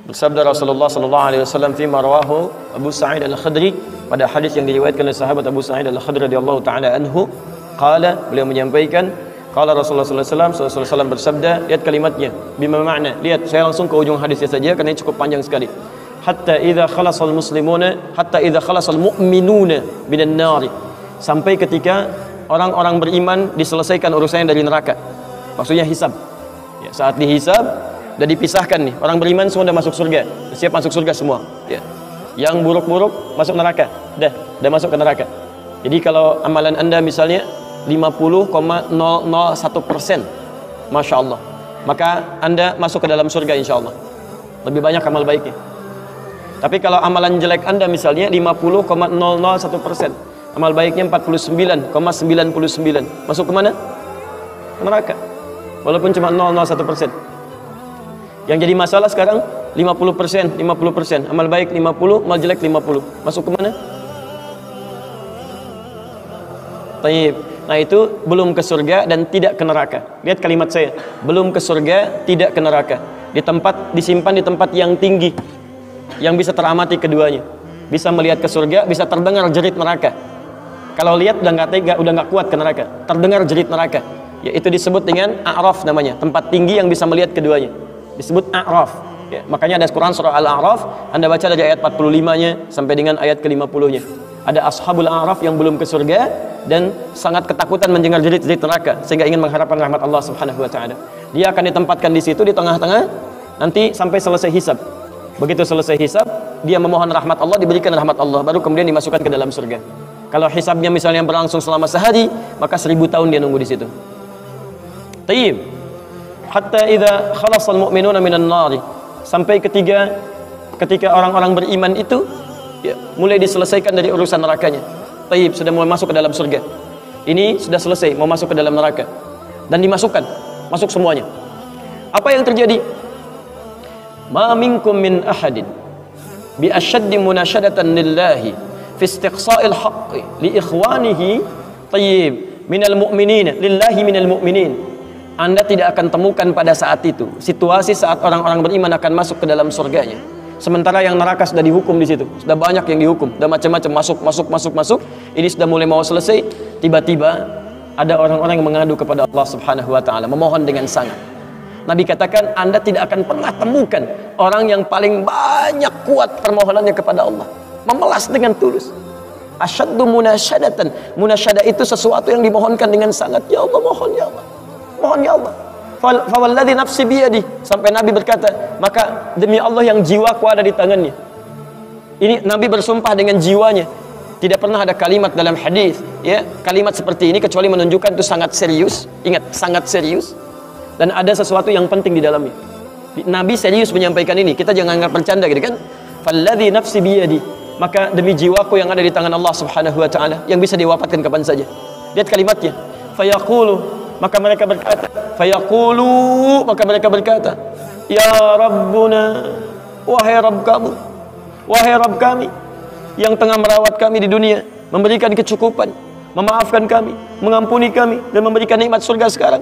Bersabda Rasulullah sallallahu alaihi wasallam fi marwahu Abu Sa'id Al-Khudri, pada hadis yang diriwayatkan oleh sahabat Abu Sa'id Al-Khudri radhiyallahu taala anhu, qala, beliau menyampaikan, qala Rasulullah sallallahu alaihi wasallam bersabda, lihat kalimatnya, bima makna, lihat saya langsung ke ujung hadisnya saja karena ini cukup panjang sekali. Hatta idza khalasal muslimuna, hatta idza khalasal mu'minuna minan nar, sampai ketika orang-orang beriman diselesaikan urusannya dari neraka. Maksudnya hisab. Ya, saat dihisab sudah dipisahkan nih, orang beriman semua sudah masuk surga, siap masuk surga semua. Ya. Yang buruk-buruk masuk neraka, dah masuk ke neraka. Jadi kalau amalan anda misalnya 50,001%, masya Allah, maka anda masuk ke dalam surga insya Allah. Lebih banyak amal baiknya. Tapi kalau amalan jelek anda misalnya 50,001%, amal baiknya 49,99, masuk kemana? Ke neraka. Walaupun cuma 0,01%. Yang jadi masalah sekarang 50%, amal baik 50, amal jelek 50. Masuk ke mana? Taib. Nah itu belum ke surga dan tidak ke neraka. Lihat kalimat saya, belum ke surga, tidak ke neraka. Disimpan di tempat yang tinggi, yang bisa teramati keduanya. Bisa melihat ke surga, bisa terdengar jerit neraka. Kalau lihat udah nggak tega, udah nggak kuat ke neraka. Terdengar jerit neraka. Yaitu disebut dengan A'raf namanya, tempat tinggi yang bisa melihat keduanya. Disebut A'raf. Ya, makanya ada Quran surah Al-A'raf, Anda baca dari ayat 45-nya sampai dengan ayat ke-50-nya. Ada ashabul A'raf yang belum ke surga dan sangat ketakutan mendengar jerit-jerit neraka sehingga ingin mengharapkan rahmat Allah Subhanahu wa taala. Dia akan ditempatkan di situ di tengah-tengah nanti sampai selesai hisab. Begitu selesai hisab, dia memohon rahmat Allah, diberikan rahmat Allah, baru kemudian dimasukkan ke dalam surga. Kalau hisabnya misalnya berlangsung selama sehari, maka 1000 tahun dia nunggu di situ. Tayyib. Hatta idza khalasal mu'minuna minan nar, sampai ketika orang-orang beriman itu ya, mulai diselesaikan dari urusan nerakanya. Taib, sudah mulai masuk ke dalam surga. Ini sudah selesai, mau masuk ke dalam neraka. Dan dimasukkan, masuk semuanya. Apa yang terjadi? Ma minkum min ahadin bi ashaddi munashadatan lillahi fi istiqsa'il haqqi li ikhwanihi tayyib minal mu'minin lillahi minal mu'minin. Anda tidak akan temukan pada saat itu situasi saat orang-orang beriman akan masuk ke dalam surganya, sementara yang neraka sudah dihukum di situ, sudah banyak yang dihukum, sudah macam-macam masuk. Ini sudah mulai mau selesai, tiba-tiba ada orang-orang yang mengadu kepada Allah Subhanahu wa taala, memohon dengan sangat. Nabi katakan, Anda tidak akan pernah temukan orang yang paling banyak kuat permohonannya kepada Allah, memelas dengan tulus. Asyaddu munasyadatan. Munasyadah itu sesuatu yang dimohonkan dengan sangat. Ya Allah, mohon ya Allah. Mohon ya Allah. Fawalladzi nafsi biyadi, sampai Nabi berkata, maka demi Allah yang jiwaku ada di tangannya. Ini Nabi bersumpah dengan jiwanya. Tidak pernah ada kalimat dalam hadis ya, kalimat seperti ini kecuali menunjukkan itu sangat serius. Ingat, sangat serius. Dan ada sesuatu yang penting di dalamnya. Nabi serius menyampaikan ini. Kita jangan anggap bercanda gitu kan. Falladzi nafsi biyadi, maka demi jiwaku yang ada di tangan Allah Subhanahu wa taala, yang bisa diwafatkan kapan saja. Lihat kalimatnya. Fayaqulu, maka mereka berkata, fayaqulu, maka mereka berkata, ya Rabbuna, wahai Rabb kamu, wahai Rabb kami yang tengah merawat kami di dunia, memberikan kecukupan, memaafkan kami, mengampuni kami, dan memberikan nikmat surga sekarang.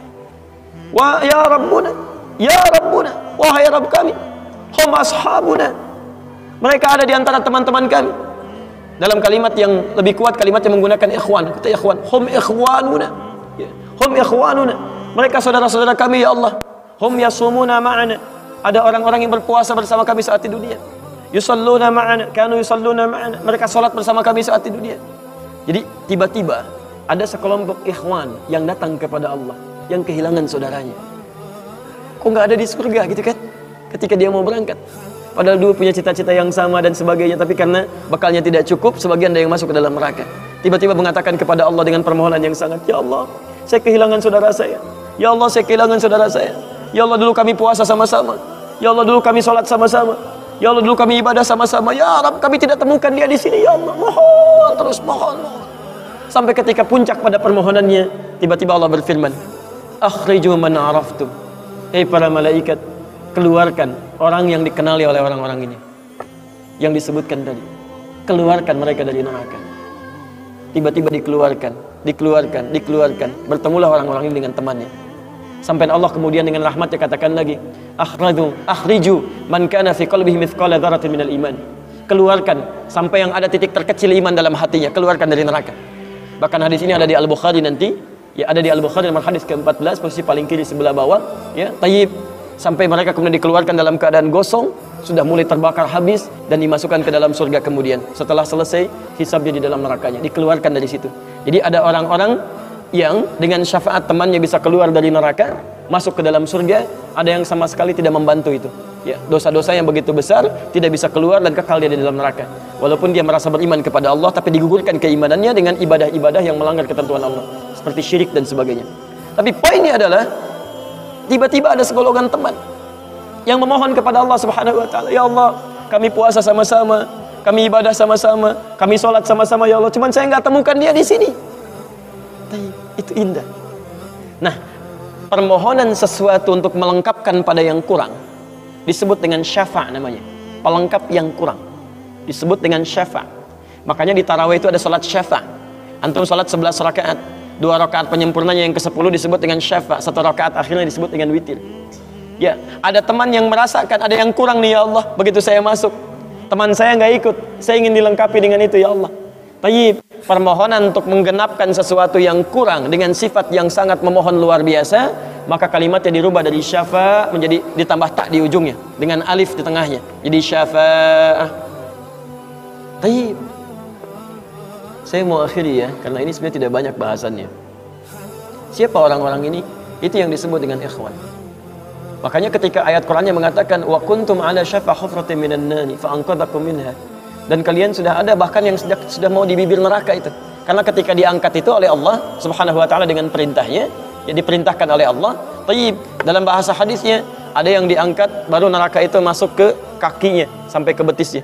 Wa ya Rabbuna, wahai Rabb kami, hum ashabuna, mereka ada di antara teman-teman kami. Dalam kalimat yang lebih kuat, kalimat yang menggunakan ikhwan, kata ikhwan, hum ikhwanuna, hum ikhwanuna, mereka saudara-saudara kami ya Allah. Hum yasumuna ma'ana, ada orang-orang yang berpuasa bersama kami saat di dunia. Yusalluna ma'ana, kanu yusalluna ma'ana, mereka salat bersama kami saat di dunia. Jadi tiba-tiba ada sekelompok ikhwan yang datang kepada Allah, yang kehilangan saudaranya. Kok nggak ada di surga gitu kan? Ketika dia mau berangkat, padahal dulu punya cita-cita yang sama dan sebagainya, tapi karena bekalnya tidak cukup, sebagian ada yang masuk ke dalam neraka. Tiba-tiba mengatakan kepada Allah dengan permohonan yang sangat, ya Allah, saya kehilangan saudara saya. Ya Allah, saya kehilangan saudara saya. Ya Allah, dulu kami puasa sama-sama. Ya Allah, dulu kami sholat sama-sama. Ya Allah, dulu kami ibadah sama-sama. Ya Rabb, kami tidak temukan dia di sini. Ya Allah, mohon terus, mohon. Sampai ketika puncak pada permohonannya, tiba-tiba Allah berfirman, akhriju man araftum. Para malaikat, keluarkan orang yang dikenali oleh orang-orang ini, yang disebutkan tadi. Keluarkan mereka dari neraka. Tiba-tiba dikeluarkan. Bertemulah orang-orang ini dengan temannya. Sampai Allah kemudian dengan rahmatnya katakan lagi, akhriju man kana fi qalbihi mithqala dzarratin minal iman. Keluarkan sampai yang ada titik terkecil iman dalam hatinya, keluarkan dari neraka. Bahkan hadis ini ada di Al-Bukhari nanti, ya ada di Al-Bukhari nomor hadis ke-14 posisi paling kiri sebelah bawah, ya. Tayyib, sampai mereka kemudian dikeluarkan dalam keadaan gosong, sudah mulai terbakar habis dan dimasukkan ke dalam surga kemudian. Setelah selesai hisabnya di dalam nerakanya, dikeluarkan dari situ. Jadi ada orang-orang yang dengan syafaat temannya bisa keluar dari neraka, masuk ke dalam surga, ada yang sama sekali tidak membantu itu. Ya, dosa-dosa yang begitu besar tidak bisa keluar dan kekal dia di dalam neraka. Walaupun dia merasa beriman kepada Allah, tapi digugurkan keimanannya dengan ibadah-ibadah yang melanggar ketentuan Allah, seperti syirik dan sebagainya. Tapi poinnya adalah tiba-tiba ada segolongan teman yang memohon kepada Allah Subhanahu wa taala, ya Allah, kami puasa sama-sama, kami ibadah sama-sama, kami sholat sama-sama ya Allah, cuman saya nggak temukan dia di sini. Itu indah. Nah, permohonan sesuatu untuk melengkapkan pada yang kurang disebut dengan syafa' namanya. Pelengkap yang kurang disebut dengan syafa'. Makanya di tarawih itu ada salat syafa'. Antum salat 11 rakaat, 2 rakaat penyempurnanya yang ke-10 disebut dengan syafa', 1 rakaat akhirnya disebut dengan witir. Ya, ada teman yang merasakan ada yang kurang nih ya Allah, begitu saya masuk, teman saya nggak ikut, saya ingin dilengkapi dengan itu ya Allah. Tayyib, permohonan untuk menggenapkan sesuatu yang kurang dengan sifat yang sangat memohon luar biasa, maka kalimatnya dirubah dari syafa' menjadi ditambah tak di ujungnya dengan alif di tengahnya, jadi syafa'ah. Tayyib, saya mau akhiri ya, karena ini sebenarnya tidak banyak bahasannya. Siapa orang-orang ini? Itu yang disebut dengan ikhwan. Makanya ketika ayat Qur'annya mengatakan wa kuntum ala syafa hufratin minan nari fa anqadhakum minha, dan kalian sudah ada bahkan yang sudah mau di bibir neraka itu. Karena ketika diangkat itu oleh Allah Subhanahu wa taala dengan perintahnya, ya diperintahkan oleh Allah. Tayyib, dalam bahasa hadisnya ada yang diangkat baru neraka itu masuk ke kakinya sampai ke betisnya.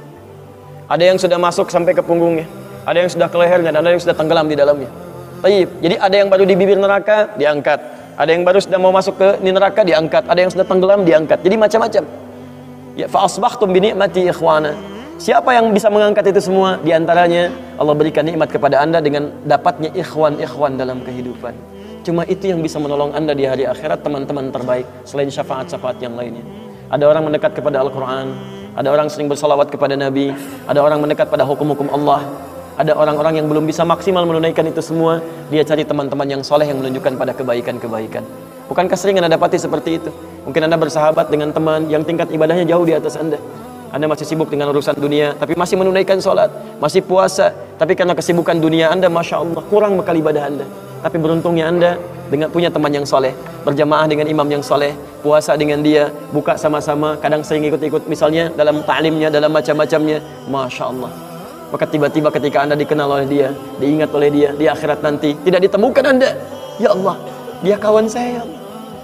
Ada yang sudah masuk sampai ke punggungnya, ada yang sudah ke lehernya, dan ada yang sudah tenggelam di dalamnya. Tayyib, jadi ada yang baru di bibir neraka diangkat, ada yang baru sudah mau masuk ke neraka diangkat, ada yang sudah tenggelam diangkat. Jadi macam-macam. Ya, fa asbahtum bi ni'mati ikhwana. Siapa yang bisa mengangkat itu semua? Di antaranya Allah berikan nikmat kepada Anda dengan dapatnya ikhwan-ikhwan dalam kehidupan. Cuma itu yang bisa menolong Anda di hari akhirat, teman-teman terbaik selain syafaat-syafaat yang lainnya. Ada orang mendekat kepada Al-Quran, ada orang sering bersalawat kepada Nabi, ada orang mendekat pada hukum-hukum Allah. Ada orang-orang yang belum bisa maksimal menunaikan itu semua, dia cari teman-teman yang soleh yang menunjukkan pada kebaikan-kebaikan. Bukankah sering Anda dapati seperti itu? Mungkin Anda bersahabat dengan teman yang tingkat ibadahnya jauh di atas Anda. Anda masih sibuk dengan urusan dunia, tapi masih menunaikan sholat, masih puasa, tapi karena kesibukan dunia Anda, Masya Allah, kurang bekal ibadah Anda. Tapi beruntungnya Anda dengan punya teman yang soleh, berjamaah dengan imam yang soleh, puasa dengan dia, buka sama-sama, kadang sering ikut-ikut misalnya dalam ta'limnya, dalam macam-macamnya, Masya Allah. Maka tiba-tiba ketika Anda dikenal oleh dia, diingat oleh dia, di akhirat nanti tidak ditemukan Anda, ya Allah, dia kawan saya ya Allah,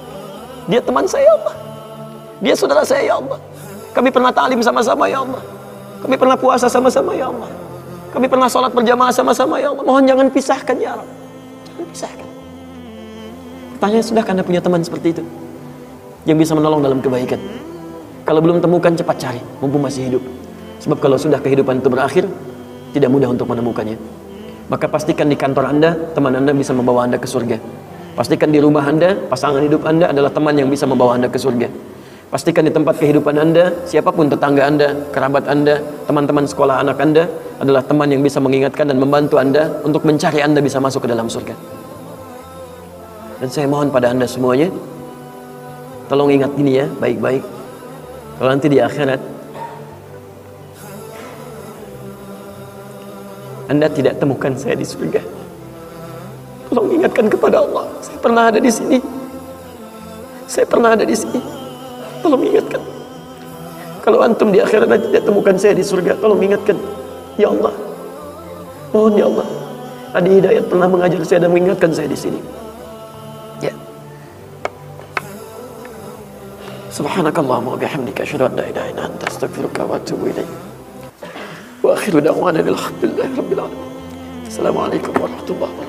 dia teman saya ya Allah, dia saudara saya ya Allah, kami pernah ta'lim sama-sama ya Allah, kami pernah puasa sama-sama ya Allah, kami pernah sholat berjamaah sama-sama ya Allah. Mohon jangan pisahkan ya Allah, jangan pisahkan. Pertanyaan, sudahkah Anda punya teman seperti itu yang bisa menolong dalam kebaikan? Kalau belum temukan, cepat cari mumpung masih hidup. Sebab kalau sudah kehidupan itu berakhir, tidak mudah untuk menemukannya. Maka pastikan di kantor Anda, teman Anda bisa membawa Anda ke surga. Pastikan di rumah Anda, pasangan hidup Anda adalah teman yang bisa membawa Anda ke surga. Pastikan di tempat kehidupan Anda, siapapun tetangga Anda, kerabat Anda, teman-teman sekolah anak Anda adalah teman yang bisa mengingatkan dan membantu Anda untuk mencari Anda bisa masuk ke dalam surga. Dan saya mohon pada Anda semuanya, tolong ingat ini ya, baik-baik. Kalau nanti di akhirat Anda tidak temukan saya di surga, tolong ingatkan kepada Allah, saya pernah ada di sini, saya pernah ada di sini. Tolong ingatkan. Kalau antum di akhirat nanti tidak temukan saya di surga, tolong ingatkan. Ya Allah, mohon ya Allah, Adi Hidayat pernah mengajar saya dan mengingatkan saya di sini. Ya. Subhanakallahumma wa bihamdika asyhadu an la ilaha illa anta astaghfiruka wa atubu ilaik. Wa akhiru da'wana alhamdulillahi rabbil alamin. Assalamualaikum warahmatullahi wabarakatuh.